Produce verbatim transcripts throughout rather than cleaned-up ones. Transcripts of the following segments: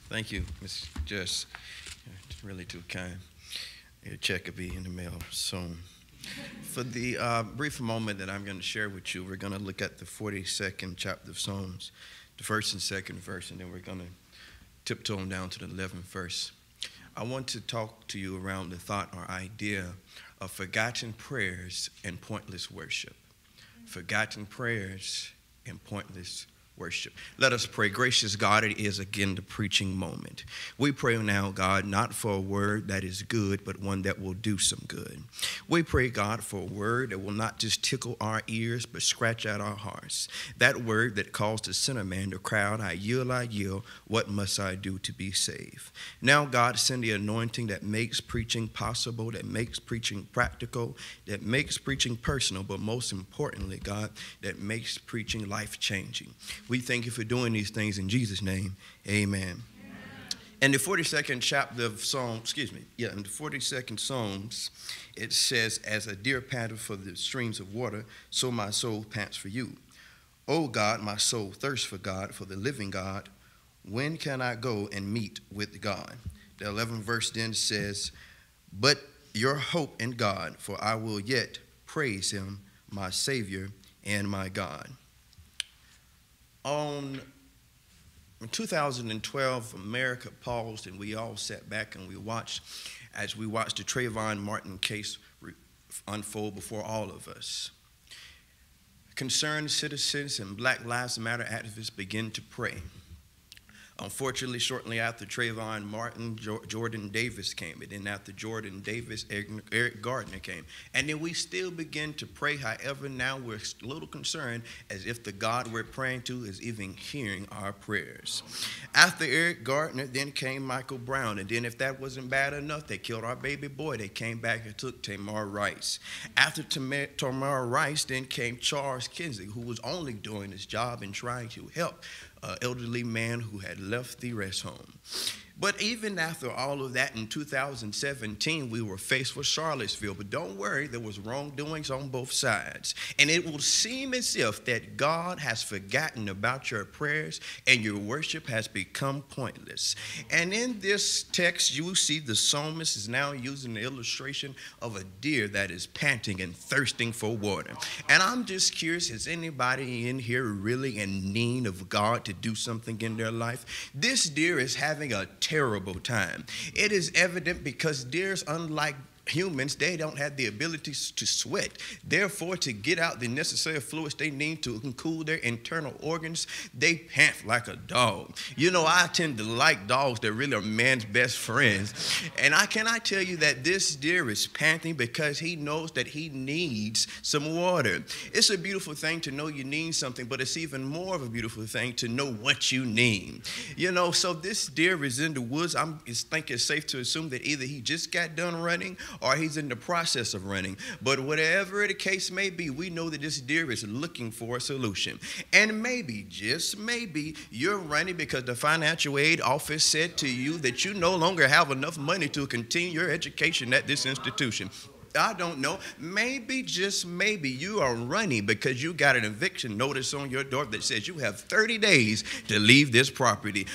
Thank you, Miss Jess. You're really too kind. Your check will be in the mail soon. For the uh, brief moment that I'm going to share with you, we're going to look at the forty-second chapter of Psalms, the first and second verse, and then we're going to tiptoe on down to the eleventh verse. I want to talk to you around the thought or idea of forgotten prayers and pointless worship. Forgotten prayers and pointless worship. Let us pray. Gracious God, it is again the preaching moment. We pray now, God, not for a word that is good, but one that will do some good. We pray, God, for a word that will not just tickle our ears, but scratch out our hearts. That word that calls the sinner man to cry out, I yield, I yield, what must I do to be saved? Now, God, send the anointing that makes preaching possible, that makes preaching practical, that makes preaching personal, but most importantly, God, that makes preaching life-changing. We thank you for doing these things in Jesus' name. Amen. Amen. In the forty-second chapter of Psalms, excuse me, yeah, in the forty-second Psalms, it says, as a deer panteth for the streams of water, so my soul pants for you. O God, my soul thirsts for God, for the living God. When can I go and meet with God? The eleventh verse then says, but your hope in God, for I will yet praise him, my Savior and my God. On in two thousand twelve, America paused and we all sat back and we watched as we watched the Trayvon Martin case unfold before all of us. Concerned citizens and Black Lives Matter activists began to pray. Unfortunately, shortly after Trayvon Martin, Jordan Davis came. And then after Jordan Davis, Eric Gardner came. And then we still begin to pray. However, now we're a little concerned as if the God we're praying to is even hearing our prayers. After Eric Gardner, then came Michael Brown. And then if that wasn't bad enough, they killed our baby boy. They came back and took Tamir Rice. After Tamir Rice, then came Charles Kinsey, who was only doing his job and trying to help an elderly man who had left the rest home. But even after all of that in two thousand seventeen, we were faced with Charlottesville. But don't worry, there was wrongdoings on both sides. And it will seem as if that God has forgotten about your prayers and your worship has become pointless. And in this text, you see the psalmist is now using the illustration of a deer that is panting and thirsting for water. And I'm just curious, is anybody in here really in need of God to do something in their life? This deer is having a terrible time. It is evident because deers, unlike humans, they don't have the ability to sweat. Therefore, to get out the necessary fluids they need to cool their internal organs, they pant like a dog. You know, I tend to like dogs that really are man's best friends. And I can I tell you that this deer is panting because he knows that he needs some water. It's a beautiful thing to know you need something, but it's even more of a beautiful thing to know what you need. You know, so this deer is in the woods. I'm, I think it's safe to assume that either he just got done running or he's in the process of running. But whatever the case may be, we know that this deer is looking for a solution. And maybe, just maybe, you're running because the financial aid office said to you that you no longer have enough money to continue your education at this institution. I don't know. Maybe, just maybe, you are running because you got an eviction notice on your door that says you have thirty days to leave this property.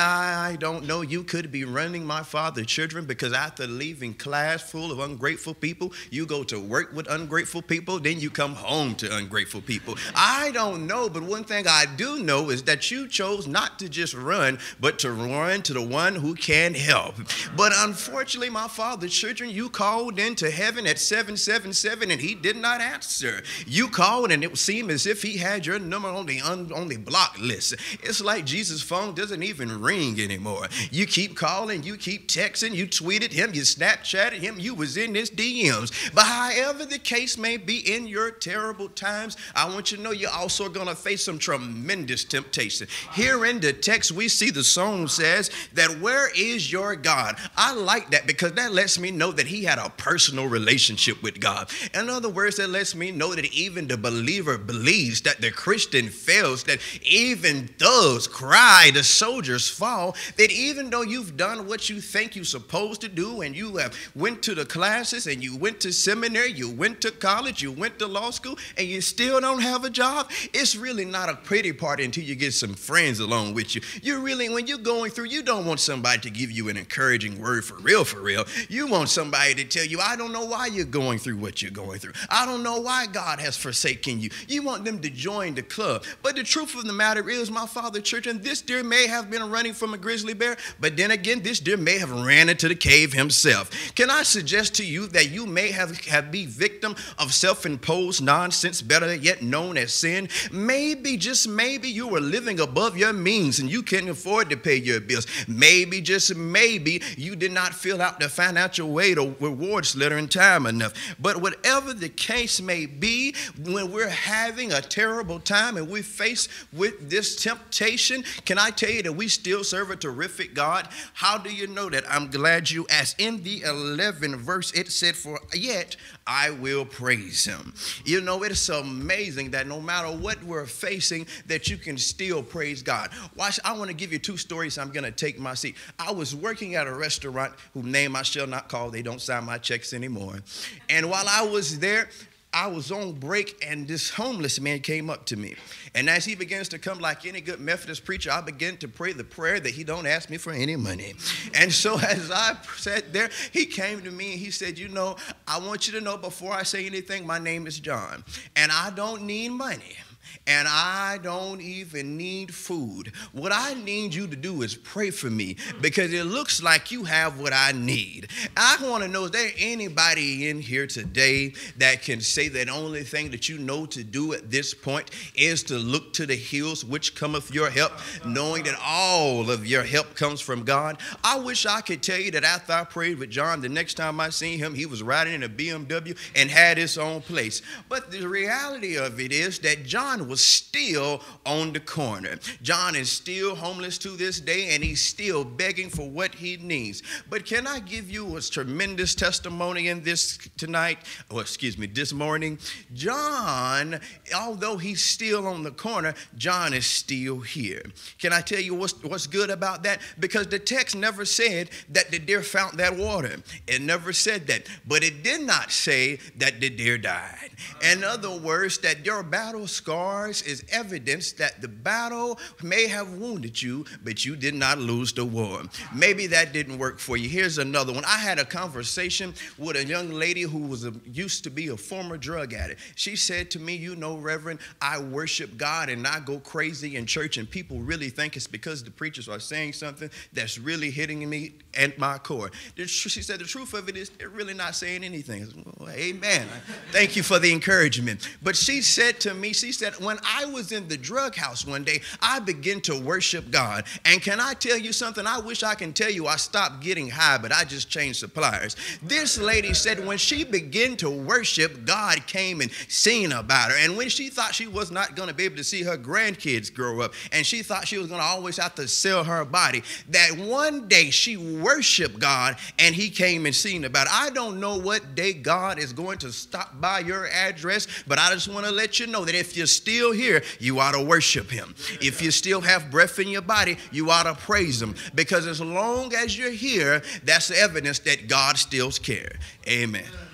I don't know. You could be running, my father, children, because after leaving class full of ungrateful people, you go to work with ungrateful people, then you come home to ungrateful people. I don't know, but one thing I do know is that you chose not to just run, but to run to the one who can help. But unfortunately, my father, children, you called into heaven at seven seven seven and he did not answer. You called and it seemed as if he had your number on the, un, on the block list. It's like Jesus' phone doesn't even ring anymore. You keep calling, you keep texting, you tweeted him, you Snapchatted him, you was in his D Ms. But however the case may be in your terrible times, I want you to know you're also going to face some tremendous temptation. Here in the text, we see the song says that where is your God? I like that because that lets me know that he had a personal relationship relationship with God. In other words, that lets me know that even the believer believes, that the Christian fails, that even thugs cry, the soldiers fall, that even though you've done what you think you're supposed to do, and you have went to the classes, and you went to seminary, you went to college, you went to law school, and you still don't have a job, it's really not a pretty part until you get some friends along with you. You really, when you're going through, you don't want somebody to give you an encouraging word for real, for real. You want somebody to tell you, I don't know why you're going through what you're going through. I don't know why God has forsaken you. You want them to join the club. But the truth of the matter is, my father church, and this deer may have been running from a grizzly bear, but then again, this deer may have ran into the cave himself. Can I suggest to you that you may have, have be victim of self-imposed nonsense, better yet known as sin? Maybe, just maybe, you were living above your means and you couldn't afford to pay your bills. Maybe, just maybe, you did not fill out the financial aid or rewards letter in time enough. But whatever the case may be, when we're having a terrible time and we're faced with this temptation, can I tell you that we still serve a terrific God? How do you know that? I'm glad you asked. In the eleventh verse, it said, for yet I will praise him. You know, it's amazing that no matter what we're facing, that you can still praise God. Watch, I want to give you two stories. I'm going to take my seat. I was working at a restaurant whose name I shall not call. They don't sign my checks anymore. And while I was there, I was on break, and this homeless man came up to me. And as he begins to come, like any good Methodist preacher, I began to pray the prayer that he don't ask me for any money. And so as I sat there, he came to me and he said, you know, I want you to know before I say anything, my name is John, and I don't need money. And I don't even need food. What I need you to do is pray for me, because it looks like you have what I need. I want to know, is there anybody in here today that can say that the only thing that you know to do at this point is to look to the hills which cometh your help, knowing that all of your help comes from God? I wish I could tell you that after I prayed with John, the next time I seen him, he was riding in a B M W and had his own place. But the reality of it is that John was still on the corner. John is still homeless to this day, and he's still begging for what he needs. But can I give you a tremendous testimony in this tonight, or excuse me, this morning? John, although he's still on the corner, John is still here. Can I tell you what's, what's good about that? Because the text never said that the deer found that water. It never said that. But it did not say that the deer died. In other words, that your battle scars is evidence that the battle may have wounded you, but you did not lose the war. Maybe that didn't work for you. Here's another one. I had a conversation with a young lady who was a, used to be a former drug addict. She said to me, you know, Reverend, I worship God and I go crazy in church, and people really think it's because the preachers are saying something that's really hitting me at my core. She said the truth of it is they're really not saying anything. I said, well, amen. Thank you for the encouragement. But she said to me, she said, when I was in the drug house one day, I began to worship God. And can I tell you something? I wish I can tell you I stopped getting high, but I just changed suppliers. This lady said when she began to worship, God came and seen about her. And when she thought she was not going to be able to see her grandkids grow up, and she thought she was going to always have to sell her body, that one day she worshiped God and he came and seen about it. I don't know what day God is going to stop by your address, but I just want to let you know that if you're still here, you ought to worship him. If you still have breath in your body, you ought to praise him, because as long as you're here, that's evidence that God still cares. Amen.